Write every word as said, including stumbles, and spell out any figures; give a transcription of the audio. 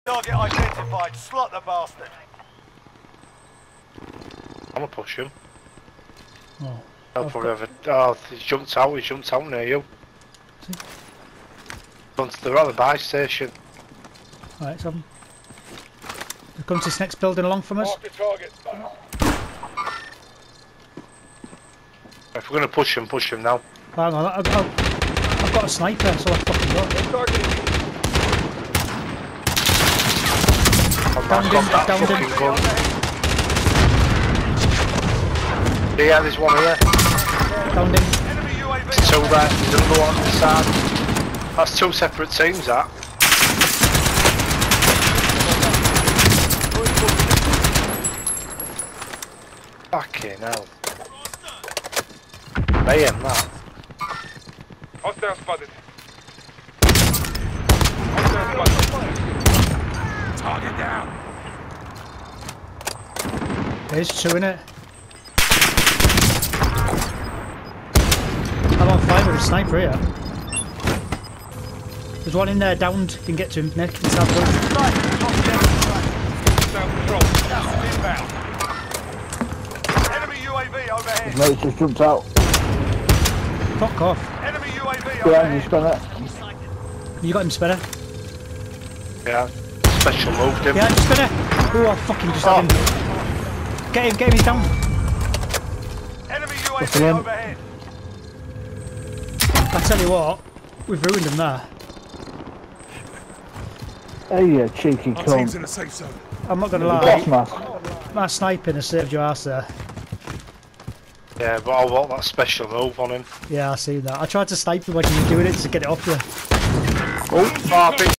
Target identified. Slot the bastard. I'm gonna push him. Oh. I'll I've probably have a, oh, he's jumped out, he's jumped out near you. They're at the buy station. Alright, so they've come to this next building along from us. Mark the target. If we're gonna push him, push him now. Hang on, I've, I've, I've got a sniper, so I've fucking got it. I've Downed got him, that downed fucking him. gun. Yeah, there's one here. Downed him. Enemy U A V. There's two there, there's another one on the side. That's two separate teams, that. Fucking hell. Mayhem, that. Hostile spotted. Hostile spotted. Target down. There's two in it. I'm on fire with a sniper here. There's one in there downed. You can get to him, Nick. He's out of Enemy U A V overhead. Mate, just jumped out. Fuck off. Enemy U A V Behind you, overhead. Spanner. You got him, Spinner? Yeah. Special moved him. Yeah, Spinner! Oh, I fucking just had him. Get him, get him, he's down. Enemy U A What's V the name? overhead. I tell you what, we've ruined him there. Hey, you cheeky Our team's cunt. in a safe zone. I'm not gonna Boss lie, mask. my sniping has saved your ass there. Yeah, but I want that special move on him. Yeah, I see that. I tried to snipe him when you were doing it to get it off you. Oh, I think